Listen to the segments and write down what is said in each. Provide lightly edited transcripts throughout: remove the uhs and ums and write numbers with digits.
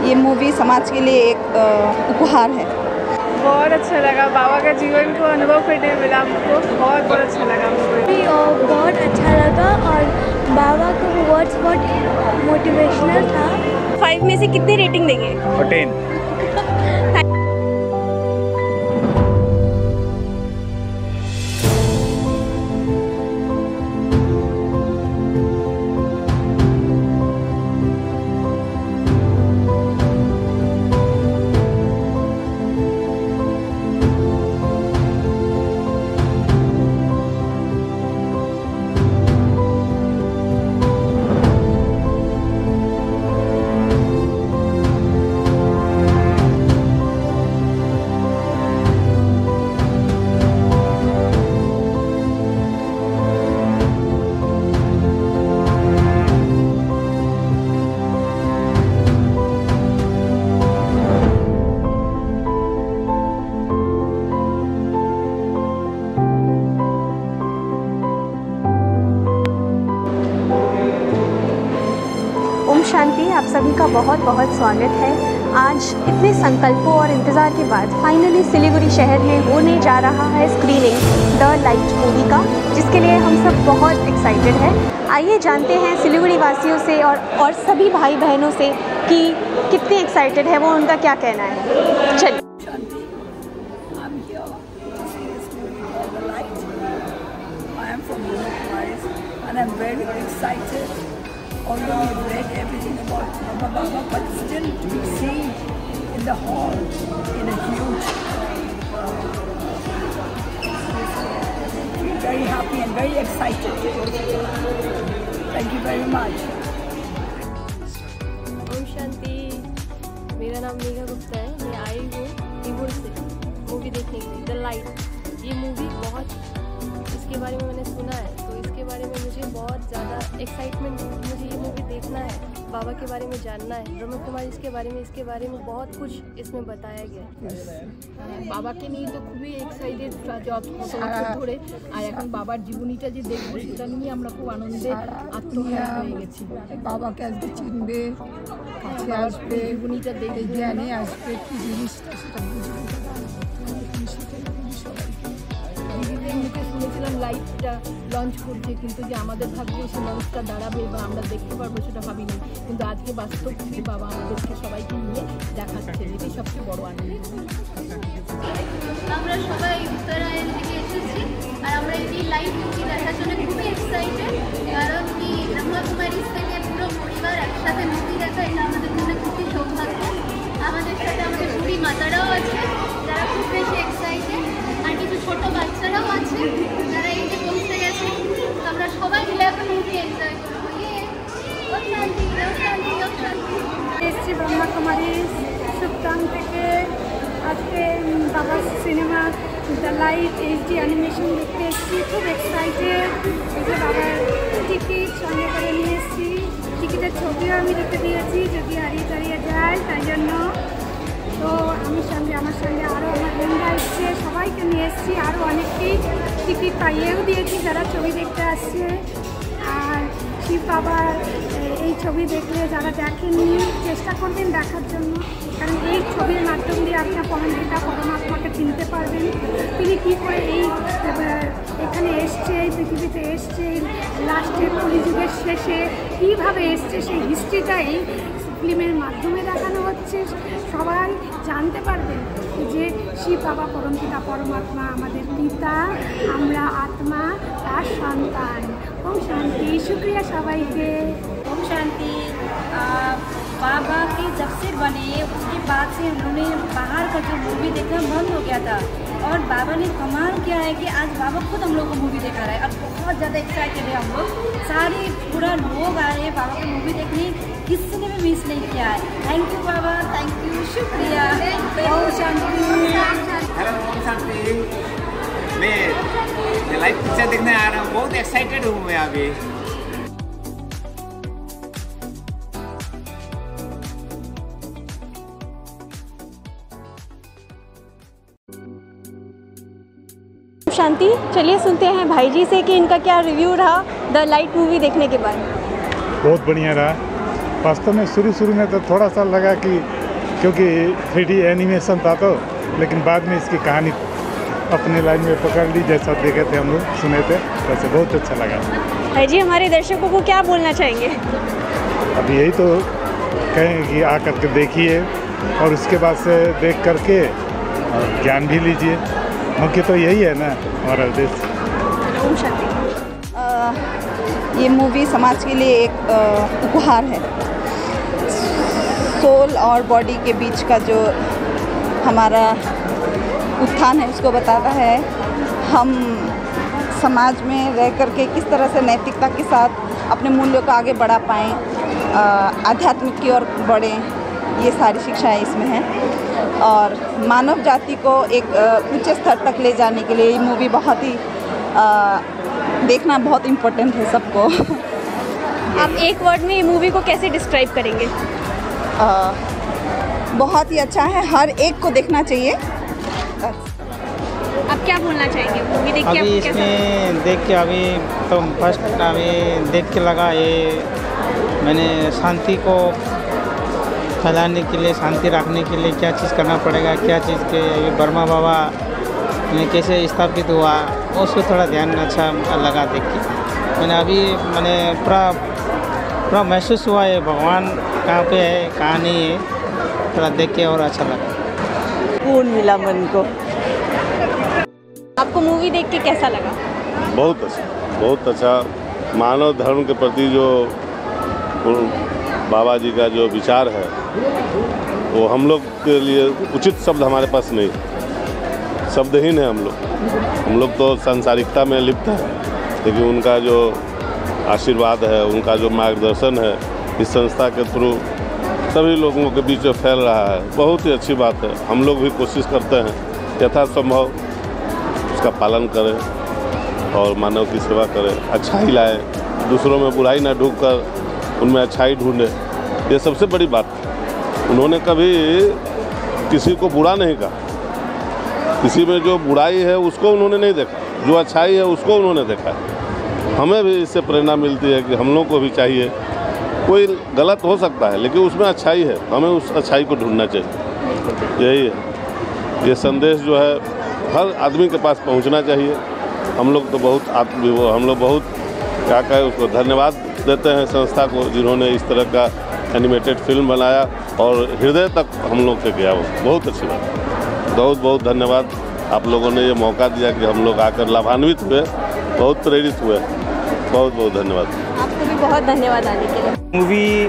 ये मूवी समाज के लिए एक उपहार है। बहुत अच्छा लगा, बाबा का जीवन को अनुभव करने मिला हमको, बहुत अच्छा लगा मूवी। बहुत अच्छा लगा और बाबा का वर्ड्स बहुत मोटिवेशनल था। 5 में से कितनी रेटिंग देंगे? 10। शांति, आप सभी का बहुत बहुत स्वागत है। आज इतने संकल्पों और इंतज़ार के बाद फाइनली सिलीगुड़ी शहर में होने जा रहा है स्क्रीनिंग द लाइट मूवी का, जिसके लिए हम सब बहुत एक्साइटेड हैं। आइए जानते हैं सिलीगुड़ी वासियों से और सभी भाई बहनों से कि कितने एक्साइटेड है वो, उनका क्या कहना है। चलिए। Although we've read everything about Baba, but still to see in the hall in a huge we're very happy and very excited. Thank you very much. Om Shanti, मेरा नाम मेघा गुप्ता है। मैं आई हूँ ईवुड से मूवी देखने के लिए द लाइट। ये मूवी बहुत, इसके बारे में मैंने सुना है, तो इसके बारे में मुझे बहुत ज़्यादा एक्साइटमेंट, मुझे ये मूवी देखना है, बाबा के बारे में जानना है, ब्रह्म कुमारी इसके बारे में बहुत कुछ इसमें बताया गया। বাবাকে নিয়ে তো খুবই এক্সাইটেড যত বছর ধরে, আর এখন বাবার জীবনীটা যে দেখবো সেটা নিয়ে আমরা খুব আনন্দে আত্মহারা হয়ে গেছি। বাবাকে আজকে চিনবে, কাছে আসবে, জীবনীটা দেখে জ্ঞানে আসবে, কি জিনিসটা সেটা বুঝবে। দিদিদের মুখে শুনেছিলাম লাইটটা লঞ্চ করছে, কিন্তু যে আমাদের ভাগ্যে সে লঞ্চটা দাঁড়াবে বা আমরা দেখতে পারবো সেটা ভাবিনি, কিন্তু আজকে বাস্তব থেকে বাবা আমাদেরকে সবাইকে নিয়ে দেখাচ্ছেন, এটাই সবচেয়ে বড় আনন্দ। আমরা সবাই উত্তরায়ণ থেকে এসেছি আর আমরা এই লাইভ মুভি দেখার জন্য খুবই এক্সাইটেড, কারণ কি ব্রহ্মকুমারী থেকে পুরো পরিবার একসাথে মুভি দেখা, এটা আমাদের জন্য খুবই সৌভাগ্য। আমাদের সাথে আমাদের খুবই মাতারাও আছে যারা খুব বেশি এক্সাইটেড, আর কিছু ছোটো বাচ্চারাও আছে যারা এই যে পৌঁছে গেছে। তো আমরা সবাই মিলে এখন মুভি এনজয় করবো। এসছি ব্রহ্মকুমারী সুপ্তান থেকে, আজকে বাবার cinema the light HD animation দেখতে এসেছি, খুব এক্সাইটেড। এই যে বাবার টিকিট সঙ্গে করে নিয়ে এসেছি, টিকিটের ছবিও আমি রেখে দিয়েছি যদি হারিয়ে দাঁড়িয়ে যায়, তাই জন্য। তো আমার সঙ্গে আরও আমার বন্ধুরা এসছে, সবাইকে নিয়ে এসেছি, আরও অনেককেই টিকিট পাইয়েও দিয়েছি যারা ছবি দেখতে আসছে। আর শিব বাবার এই ছবি দেখলে যারা দেখেননি চেষ্টা করবেন দেখার জন্য, কারণ এই ছবির মাধ্যম দিয়ে আপনার পরমপিতা পরমাত্মাকে চিনতে পারবেন। তিনি কী করে এখানে এসছে, এই পৃথিবীতে এসছে, লাস্টে কলিযুগের শেষে কীভাবে এসছে সেই হিস্ট্রিটা এই ফিল্মের মাধ্যমে দেখানো হচ্ছে। সবাই জানতে পারবেন যে শিব বাবা পরমপিতা পরমাত্মা আমাদের পিতা, আমরা আত্মা আর সন্তান। ओम शांति, शुक्रिया सबाइके। ओम शांति। बाबा के जब से बने उसके बाद से हम लोगों ने बाहर का जो मूवी देखना बंद हो गया था, और बाबा ने कमाल किया है कि आज बाबा खुद हम लोग को मूवी दिखा रहा है। अब बहुत ज़्यादा एक्साइटेड है हम लोग, सारे पूरा लोग आए हैं बाबा की मूवी देखने, किसी ने भी मिस नहीं किया है। थैंक यू बाबा, थैंक यू, शुक्रिया। ओम शांति। हेलो ओम शांति, मैं लाइव पिक्चर देखने आ रहा हूँ, बहुत एक्साइटेड हूँ मैं अभी। शांति, चलिए सुनते हैं भाई जी से कि इनका क्या रिव्यू रहा द लाइट मूवी देखने के बाद। बहुत बढ़िया रहा, वास्तव में शुरू में तो थोड़ा सा लगा कि क्योंकि 3D एनिमेशन था तो, लेकिन बाद में इसकी कहानी अपने लाइन में पकड़ ली, जैसा देखे थे हम लोग, सुने थे, वैसे बहुत अच्छा लगा। भाई जी, हमारे दर्शकों को क्या बोलना चाहेंगे? अभी यही तो कहें कि आ करके देखिए और उसके बाद से देख करके ज्ञान भी लीजिए। मुख्य तो यही है ना हमारा उद्देश्य। ओम शांति। ये मूवी समाज के लिए एक उपहार है। सोल और बॉडी के बीच का जो हमारा उत्थान है उसको बताता है। हम समाज में रह करके किस तरह से नैतिकता के साथ अपने मूल्यों को आगे बढ़ा पाएँ, आध्यात्मिक की ओर बढ़ें, ये सारी शिक्षाएं इसमें हैं। और मानव जाति को एक उच्च स्तर तक ले जाने के लिए ये मूवी बहुत ही देखना बहुत इम्पोर्टेंट है सबको। आप एक वर्ड में ये मूवी को कैसे डिस्क्राइब करेंगे? बहुत ही अच्छा है, हर एक को देखना चाहिए। आप क्या बोलना चाहेंगे मूवी देख के? अभी इसमें देख के अभी तो फर्स्ट अभी देख के लगा ये मैंने शांति को फैलाने के लिए, शांति रखने के लिए क्या चीज़ करना पड़ेगा, क्या चीज़ के अभी ब्रह्मा बाबा ने कैसे स्थापित हुआ, उसको थोड़ा ध्यान अच्छा लगा देख के। मैंने पूरा महसूस हुआ है भगवान कहाँ पे है कहाँ नहीं है, थोड़ा देख के और अच्छा लगा, सुकून मिला मन को। आपको मूवी देख के कैसा लगा? बहुत अच्छा। मानव धर्म के प्रति जो बाबा जी का जो विचार है वो हम लोग के लिए उचित शब्द हमारे पास नहीं, शब्दहीन है हम लोग तो सांसारिकता में लिप्त हैं, लेकिन उनका जो आशीर्वाद है, उनका जो मार्गदर्शन है इस संस्था के थ्रू सभी लोगों के बीच में फैल रहा है, बहुत ही अच्छी बात है। हम लोग भी कोशिश करते हैं यथासंभव उसका पालन करें और मानव की सेवा करें, अच्छाई लाएं, दूसरों में बुराई ना ढूंढ कर उनमें अच्छाई ढूंढे, ये सबसे बड़ी बात है। उन्होंने कभी किसी को बुरा नहीं कहा, किसी में जो बुराई है उसको उन्होंने नहीं देखा, जो अच्छाई है उसको उन्होंने देखा है। हमें भी इससे प्रेरणा मिलती है कि हम लोग को भी चाहिए, कोई गलत हो सकता है लेकिन उसमें अच्छाई है, हमें उस अच्छाई को ढूंढना चाहिए। यही है, ये संदेश जो है हर आदमी के पास पहुंचना चाहिए। हम लोग तो बहुत क्या कहें उसको धन्यवाद देते हैं संस्था को, जिन्होंने इस तरह का एनिमेटेड फिल्म बनाया और हृदय तक हम लोग के गया, वो बहुत अच्छी बात। बहुत धन्यवाद, आप लोगों ने ये मौका दिया कि हम लोग आकर लाभान्वित हुए, बहुत प्रेरित हुए, बहुत धन्यवाद। आपको भी बहुत धन्यवाद आने के लिए। मूवी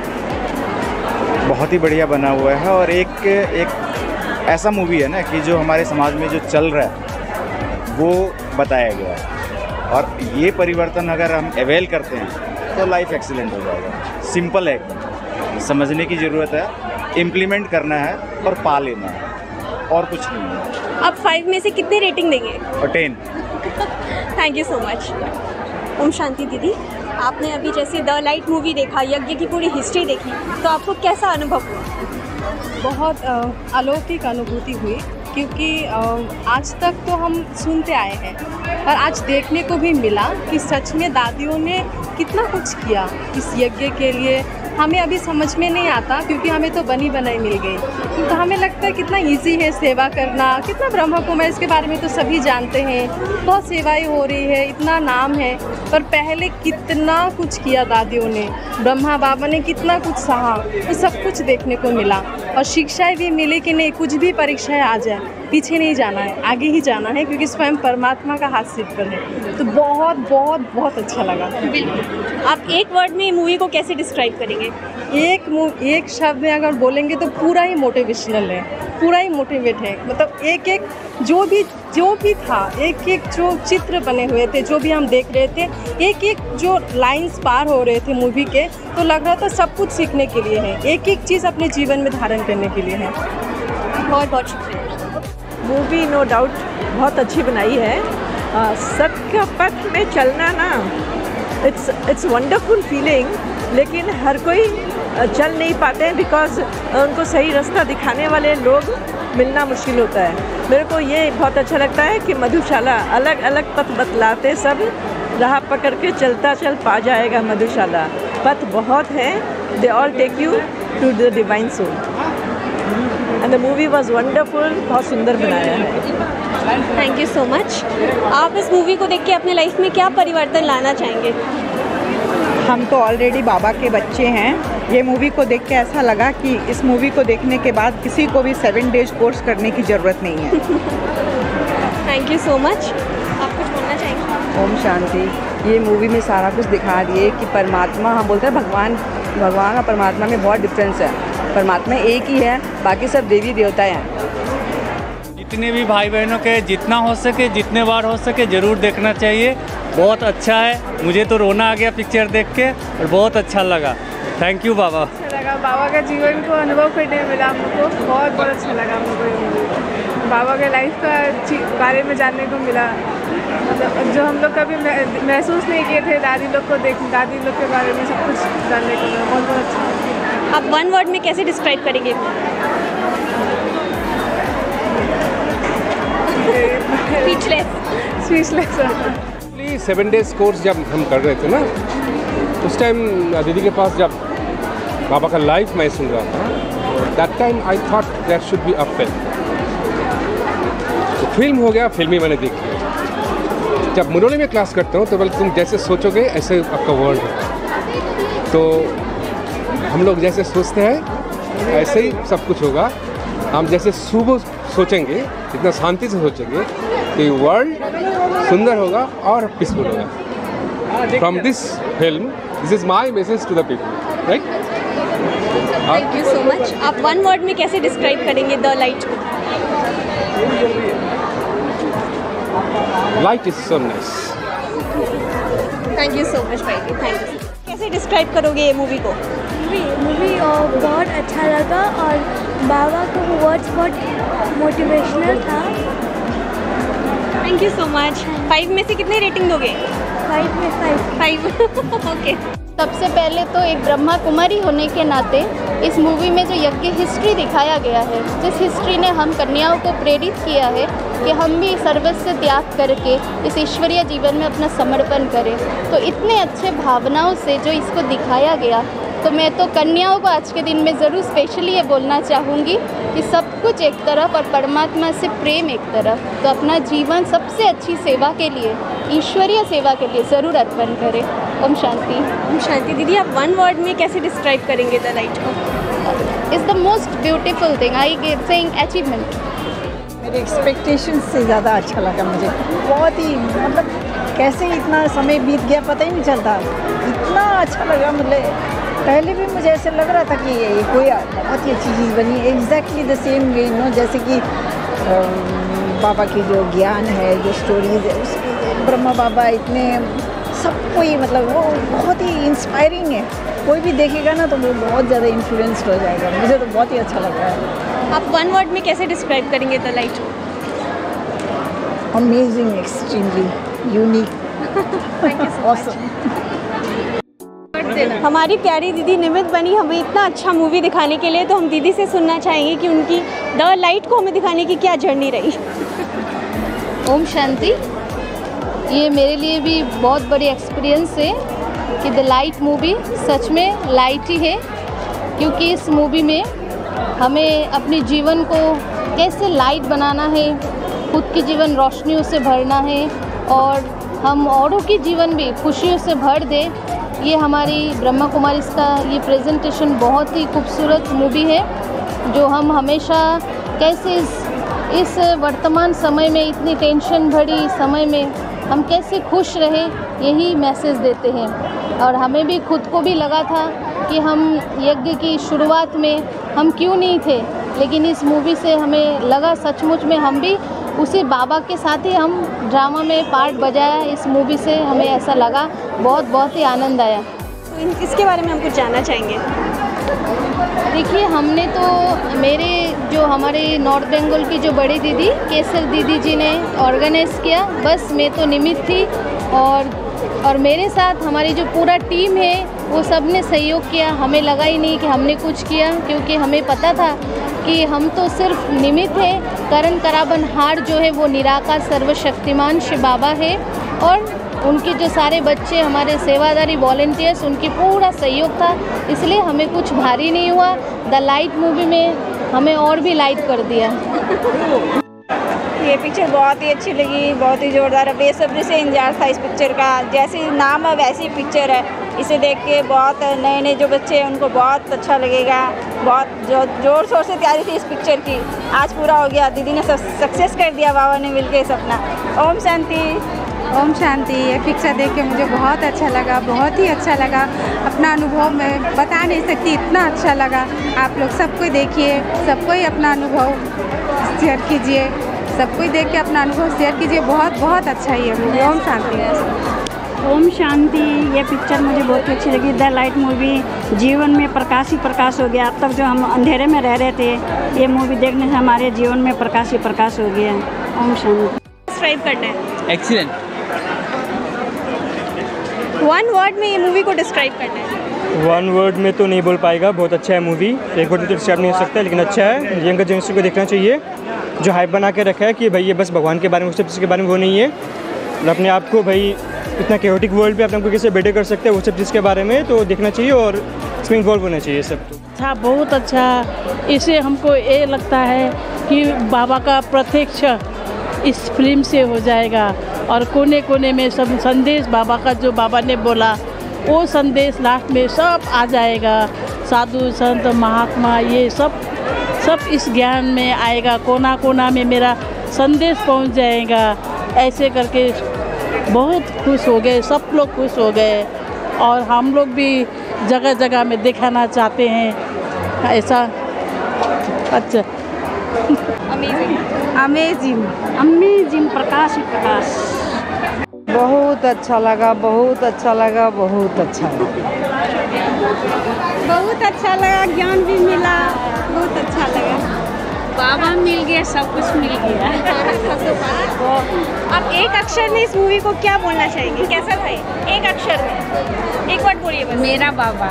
बहुत ही बढ़िया बना हुआ है और एक ऐसा मूवी है ना कि जो हमारे समाज में जो चल रहा है वो बताया गया है, और ये परिवर्तन अगर हम अवेल करते हैं तो लाइफ एक्सीलेंट हो जाएगा। सिंपल है, समझने की ज़रूरत है, इम्प्लीमेंट करना है और पा लेना है, और कुछ नहीं है। आप 5 में से कितने रेटिंग देंगे? और 10। Thank you so much. ओम शांति दीदी, आपने अभी जैसे द लाइट मूवी देखा, यज्ञ की पूरी हिस्ट्री देखी, तो आपको कैसा अनुभव हुआ? बहुत अलौकिक अनुभूति हुई, क्योंकि आज तक तो हम सुनते आए हैं और आज देखने को भी मिला कि सच में दादियों ने कितना कुछ किया इस यज्ञ के लिए। हमें अभी समझ में नहीं आता क्योंकि हमें तो बनी बनाई मिल गई, तो हमें लगता है कितना इजी है सेवा करना, कितना ब्रह्म कुमारी, इसके बारे में तो सभी जानते हैं, बहुत सेवाएं हो रही है, इतना नाम है, पर पहले कितना कुछ किया दादियों ने, ब्रह्मा बाबा ने कितना कुछ सहा, तो सब कुछ देखने को मिला और शिक्षाएं भी मिली कि नहीं, कुछ भी परीक्षाएं आ जाए पीछे नहीं जाना है, आगे ही जाना है, क्योंकि स्वयं परमात्मा का हाथ सिर पर है। तो बहुत अच्छा लगा। आप एक वर्ड में मूवी को कैसे डिस्क्राइब करेंगे? एक शब्द में अगर बोलेंगे तो पूरा ही मोटिवेशनल है, पूरा ही मोटिवेट है। मतलब एक जो भी था, एक जो चित्र बने हुए थे, जो भी हम देख रहे थे, एक जो लाइंस पार हो रहे थे मूवी के, तो लग रहा था सब कुछ सीखने के लिए है, एक चीज़ अपने जीवन में धारण करने के लिए है। बहुत शुक्रिया। मूवी नो डाउट बहुत अच्छी बनाई है। सत्य पथ में चलना ना, इट्स वंडरफुल फीलिंग, लेकिन हर कोई चल नहीं पाते हैं बिकॉज उनको सही रास्ता दिखाने वाले लोग मिलना मुश्किल होता है। मेरे को ये बहुत अच्छा लगता है कि मधुशाला अलग अलग पथ बतलाते, सब राह पकड़ के चलता चल पा जाएगा। मधुशाला पथ बहुत है they all take you to the divine soul. And the movie was wonderful. बहुत सुंदर बनाया है. Thank you so much. आप इस मूवी को देख के अपने लाइफ में क्या परिवर्तन लाना चाहेंगे? हम तो ऑलरेडी बाबा के बच्चे हैं. ये मूवी को देख के ऐसा लगा कि इस मूवी को देखने के बाद किसी को भी 7 डेज कोर्स करने की ज़रूरत नहीं है. Thank you so much. आप कुछ बोलना चाहेंगे? ओम शांति. ये मूवी में सारा कुछ दिखा दिए कि परमात्मा, हम बोलते हैं भगवान और परमात्मा में बहुत डिफरेंस है. परमात्मा एक ही है, बाकी सब देवी देवता हैं. जितने भी भाई बहनों के जितना हो सके, जितने बार हो सके ज़रूर देखना चाहिए. बहुत अच्छा है. मुझे तो रोना आ गया पिक्चर देख के और बहुत अच्छा लगा. थैंक यू बाबा. अच्छा लगा. बाबा का जीवन को अनुभव करने मिला हम लोग को. बहुत बहुत अच्छा लगा हम लोग को ये मूवी. बाबा के लाइफ का बारे में जानने को मिला, मतलब जो हम लोग कभी महसूस नहीं किए थे. दादी लोग के बारे में सब कुछ जानने को मिला. बहुत बहुत अच्छा. आप 1 वर्ड में कैसे डिस्क्राइब करेंगे? स्पीचलेस. 7 डेज कोर्स जब हम कर रहे थे ना, उस टाइम दीदी के पास जब बाबा का लाइफ मैं सुन रहा था, that time I thought that should be a film. तो फिल्म हो गया, फिल्म ही मैंने देखी. जब मुरली में क्लास करता हूँ तो बल्कि तुम जैसे सोचोगे ऐसे आपका वर्ल्ड है. तो हम लोग जैसे सोचते हैं ऐसे ही सब कुछ होगा. हम जैसे सुबह सोचेंगे, इतना शांति से सोचेंगे कि वर्ल्ड सुंदर होगा और पीसफुल होगा. From this film, this is my message to the people, right? Thank you so much. आप 1 वर्ड में कैसे डिस्क्राइब करेंगे द लाइट को? Light is so nice. Thank you so much भाई. Thank you. कैसे डिस्क्राइब करोगे ये मूवी को? मूवी बहुत अच्छा लगा और बाबा को वर्ड्स बहुत मोटिवेशनल था. Thank you so much. 5 में से कितने रेटिंग दोगे? 5 में 5. ओके. सबसे पहले तो एक ब्रह्मा कुमारी होने के नाते इस मूवी में जो यज्ञ हिस्ट्री दिखाया गया है, जिस हिस्ट्री ने हम कन्याओं को प्रेरित किया है कि हम भी सर्वस्व त्याग करके इस ईश्वरीय जीवन में अपना समर्पण करें, तो इतने अच्छे भावनाओं से जो इसको दिखाया गया, तो मैं तो कन्याओं को आज के दिन में ज़रूर स्पेशली ये बोलना चाहूँगी कि सब कुछ एक तरफ और परमात्मा से प्रेम एक तरफ, तो अपना जीवन सबसे अच्छी सेवा के लिए, ईश्वरीय सेवा के लिए ज़रूर अर्पण करें. ओम शांति. ओम शांति. दीदी आप 1 वर्ड में कैसे डिस्क्राइब करेंगे द लाइट को? Is the most beautiful thing. I give saying achievement. मेरे एक्सपेक्टेशन से ज़्यादा अच्छा लगा मुझे. बहुत ही मतलब कैसे इतना समय बीत गया पता ही नहीं चलता. इतना अच्छा लगा. मतलब पहले भी मुझे ऐसे लग रहा था कि ये कोई बहुत ही अच्छी चीज़ बनी. एग्जैक्टली द सेम वे जैसे कि बाबा की जो ज्ञान है, जो स्टोरीज़ है, उसमें ब्रह्मा बाबा इतने सबको ही मतलब वो बहुत ही इंस्पायरिंग है. कोई भी देखेगा ना तो वो बहुत ज़्यादा इन्फ्लुएंस्ड हो जाएगा. मुझे तो बहुत ही अच्छा लग रहा है. आप 1 वर्ड में कैसे डिस्क्राइब करेंगे the light? Amazing, extremely unique, awesome. हमारी प्यारी दीदी निमित्त बनी हमें इतना अच्छा मूवी दिखाने के लिए, तो हम दीदी से सुनना चाहेंगे कि उनकी द लाइट को हमें दिखाने की क्या जर्नी रही. ओम शांति. ये मेरे लिए भी बहुत बड़ी एक्सपीरियंस है कि द लाइट मूवी सच में लाइट ही है, क्योंकि इस मूवी में हमें अपने जीवन को कैसे लाइट बनाना है, खुद की जीवन रोशनियों से भरना है और हम औरों की जीवन भी खुशियों से भर दे. ये हमारी ब्रह्मा कुमारी का ये प्रेजेंटेशन बहुत ही खूबसूरत मूवी है, जो हम हमेशा कैसे इस वर्तमान समय में, इतनी टेंशन भरी समय में हम कैसे खुश रहें, यही मैसेज देते हैं. और हमें भी खुद को भी लगा था कि हम यज्ञ की शुरुआत में हम क्यों नहीं थे, लेकिन इस मूवी से हमें लगा सचमुच में हम भी उसी बाबा के साथ ही हम ड्रामा में पार्ट बजाया. इस मूवी से हमें ऐसा लगा, बहुत ही आनंद आया. तो इसके बारे में हम कुछ जानना चाहेंगे. देखिए, हमने तो हमारे नॉर्थ बंगाल की जो बड़ी दीदी केसर दीदी जी ने ऑर्गेनाइज़ किया, बस मैं तो निमित्त थी. और मेरे साथ हमारी जो पूरा टीम है वो सब ने सहयोग किया. हमें लगा ही नहीं कि हमने कुछ किया, क्योंकि हमें पता था कि हम तो सिर्फ निमित्त है. करण कराबन हार जो है वो निराकार सर्वशक्तिमान शिव बाबा है, और उनके जो सारे बच्चे हमारे सेवादारी वॉलेंटियर्स, उनकी पूरा सहयोग था, इसलिए हमें कुछ भारी नहीं हुआ। द लाइट मूवी में हमें और भी लाइट कर दिया। ये पिक्चर बहुत ही अच्छी लगी, बहुत ही ज़ोरदार है। बेसब्री से इंतजार था इस पिक्चर का। जैसी नाम है वैसी पिक्चर है। इसे देख के बहुत नए नए जो बच्चे हैं उनको बहुत अच्छा लगेगा। बहुत जोर शोर से तैयारी थी इस पिक्चर की, आज पूरा हो गया। दीदी ने सक्सेस कर दिया, बाबा ने मिलके सपना। ओम शांति। ओम शांति। ये पिक्चर देख के मुझे बहुत अच्छा लगा, बहुत ही अच्छा लगा। अपना अनुभव मैं बता नहीं सकती, इतना अच्छा लगा। आप लोग सबको देखिए, सबको ही अपना अनुभव शेयर कीजिए, सबको ही देख के अपना अनुभव शेयर कीजिए। बहुत बहुत अच्छा ही है मूवी। ओम शांति। ओम शांति। ये पिक्चर मुझे बहुत अच्छी लगी। द लाइट मूवी जीवन में प्रकाश ही प्रकाश हो गया। अब तक जो हम अंधेरे में रह रहे थे, ये मूवी देखने से हमारे जीवन में प्रकाश ही प्रकाश हो गया। ओम शांति। डिस्क्राइब करना है। एक्सीलेंट। वन वर्ड में ये मूवी को डिस्क्राइब करना है। वन वर्ड में तो नहीं बोल पाएगा। बहुत अच्छा है मूवी, एक वर्ड में तो डिस्क्राइब नहीं हो सकता, लेकिन अच्छा है। यंगर जनरेशन को देखना चाहिए। जो हाइप बना के रखा है कि भाई ये बस भगवान के बारे में, सब चीज़ के बारे में वो नहीं है। अपने आप को भाई इतना केओटिक वर्ल्ड पे अपने को कैसे बेटर कर सकते हैं वो सब चीज़ के बारे में तो देखना चाहिए और इसमें इन्वॉल्व होना चाहिए सब। अच्छा, बहुत अच्छा। इसे हमको ये लगता है कि बाबा का प्रत्यक्ष इस फिल्म से हो जाएगा और कोने कोने में सब संदेश बाबा का जो बाबा ने बोला वो संदेश लास्ट में सब आ जाएगा। साधु संत महात्मा ये सब इस ज्ञान में आएगा। कोना कोना में मेरा संदेश पहुंच जाएगा। ऐसे करके बहुत खुश हो गए, सब लोग खुश हो गए और हम लोग भी जगह जगह में दिखाना चाहते हैं ऐसा। अच्छा, अमेजिंग अमेजिंग। प्रकाश ही प्रकाश। बहुत अच्छा लगा, बहुत अच्छा लगा, बहुत अच्छा लगा। बहुत अच्छा लगा, ज्ञान भी मिला, बहुत अच्छा लगा। बाबा मिल गया, सब कुछ मिल गया। आप एक अक्षर में इस मूवी को क्या बोलना चाहेंगे? कैसा था ये? एक अक्षर में एक वर्ड बोलिए बस। मेरा बाबा।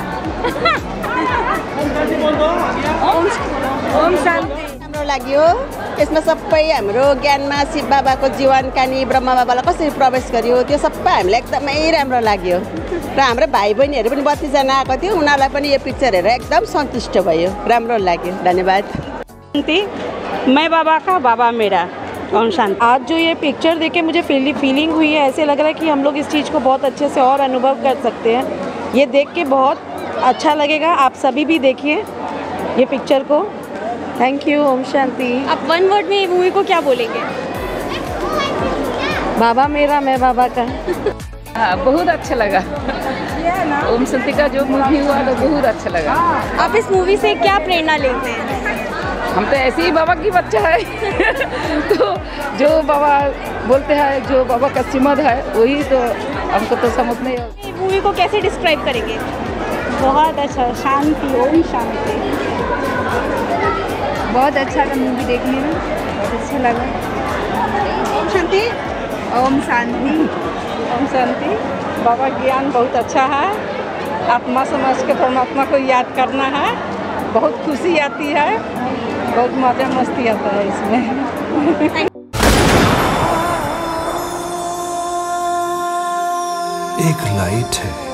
ओम शांति। राम्रो लाग्यो। यसमा सबै हाम्रो ज्ञानमा शिव बाबाको जीवन कहानी, ब्रह्मा बाबालाई कसरी प्रवेश गर्यो त्यो सबै हामीलाई एकदमै राम्रो लाग्यो र हाम्रो भाइ बहिनीहरू पनि 32 जना आएको थियो, उनीहरूलाई पनि यो पिक्चर हेरेर एकदम सन्तुष्ट भयो, राम्रो लाग्यो। धन्यवाद। मैं बाबा का, बाबा मेरा। ओम शांति। आज जो ये पिक्चर देखे मुझे फीलिंग हुई है, ऐसे लग रहा है कि हम लोग इस चीज़ को बहुत अच्छे से और अनुभव कर सकते हैं। ये देख के बहुत अच्छा लगेगा। आप सभी भी देखिए ये पिक्चर को। Thank you. ओम शांति। आप वन वर्ड में ये मूवी को क्या बोलेंगे? बाबा मेरा, मैं बाबा का। हाँ, बहुत अच्छा लगा। ओम शांति का जो मूवी हुआ तो बहुत अच्छा लगा। आप इस मूवी से क्या प्रेरणा लेते हैं? हम तो ऐसे ही बाबा की बच्चा है तो जो बाबा बोलते हैं, जो बाबा का सिमत है वही तो हमको तो समझ नहीं है। ये मूवी को कैसे डिस्क्राइब करेंगे? बहुत अच्छा, शांति। ओम शांति। बहुत अच्छा था मूवी देखने में, बहुत अच्छा लगा। ओम शांति। ओम शांति। ओम शांति। बाबा ज्ञान बहुत अच्छा है। आत्मा समझ के परमात्मा को याद करना है, बहुत खुशी आती है, बहुत मजा मस्ती आता है इसमें। एक लाइट है